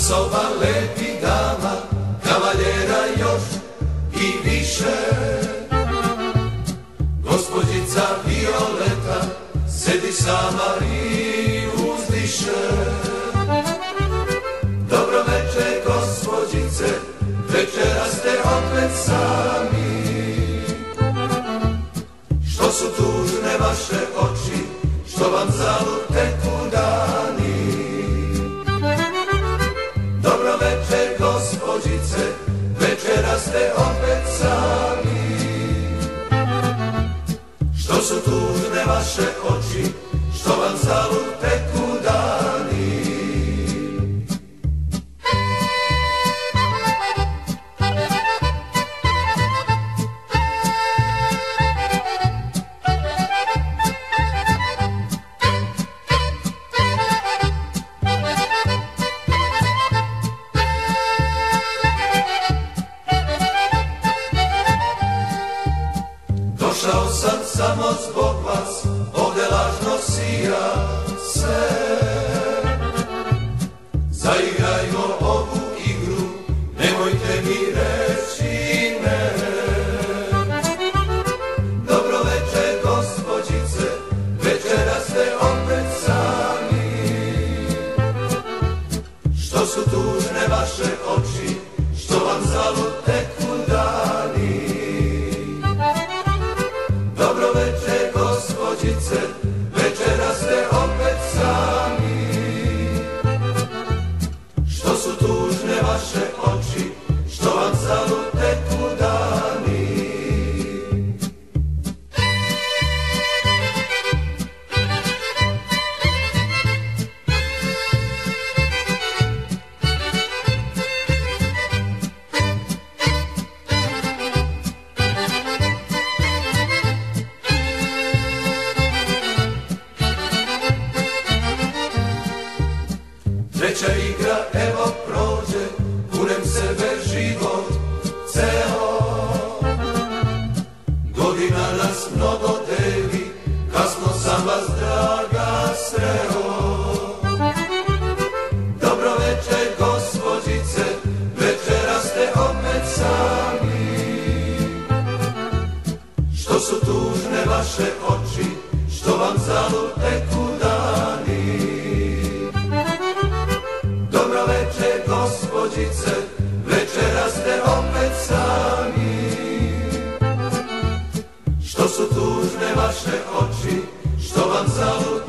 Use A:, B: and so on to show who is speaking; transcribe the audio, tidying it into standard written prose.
A: soba lepih dama, kavaljera još i više. Gospođica Violeta sedi sama i uzdiše. Dobro večer, gospođice, večeras ste opet sami. Što su tužne vaše oči, što vam zalud teku dani. Dobro večer, gospođice, večeras ste opet sami. Što su tužne vaše oči, što vam zalud teku dani. Došao sam samo zbog vas, ovde lažno sija se. Zaigrajmo ovu igru, nemojte mi reći ne. Dobro večer, gospođice, večeras ste opet sami. Što su tužne vaše oči, što vam zalud teku dani. Dobro večer, gospođice, večeras ste opet sami. Što su tužne vaše oči, što vam zalud teku dani. Treća igra evo prođe, kunem sebe život ceo. Godina nas mnogo deli, kasno sam vas draga sreo. Dobro večer, gospođice, večeras ste opet sami. Što su tužne vaše oči, što vam zalud teku dani. Dobro večer, gospođice, večeras ste opet sami. Što su tužne vaše oči, što vam zalud